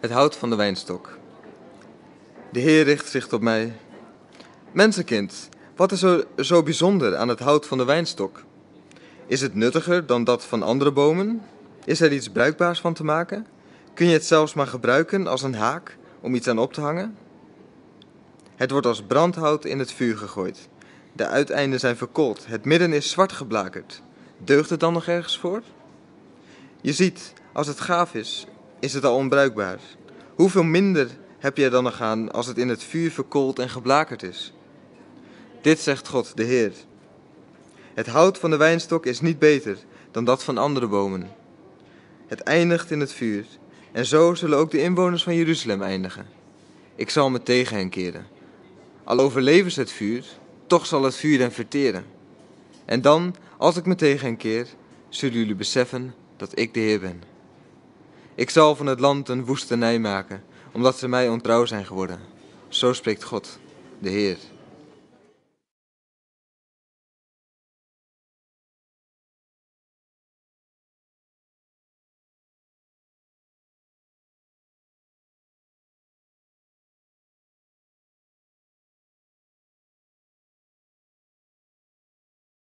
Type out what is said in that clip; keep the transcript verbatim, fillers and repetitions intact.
Het hout van de wijnstok. De Heer richt zich tot mij. Mensenkind, wat is er zo bijzonder aan het hout van de wijnstok? Is het nuttiger dan dat van andere bomen? Is er iets bruikbaars van te maken? Kun je het zelfs maar gebruiken als een haak om iets aan op te hangen? Het wordt als brandhout in het vuur gegooid. De uiteinden zijn verkoold, het midden is zwart geblakerd. Deugt het dan nog ergens voor? Je ziet, als het gaaf is, is het al onbruikbaar. Hoeveel minder heb je er dan nog aan als het in het vuur verkoold en geblakerd is? Dit zegt God, de Heer. Het hout van de wijnstok is niet beter dan dat van andere bomen. Het eindigt in het vuur, en zo zullen ook de inwoners van Jeruzalem eindigen. Ik zal me tegen hen keren. Al overleven ze het vuur, toch zal het vuur hen verteren. En dan, als ik me tegen hen keer, zullen jullie beseffen dat ik de Heer ben. Ik zal van het land een woestenij maken, omdat ze mij ontrouw zijn geworden. Zo spreekt God, de Heer.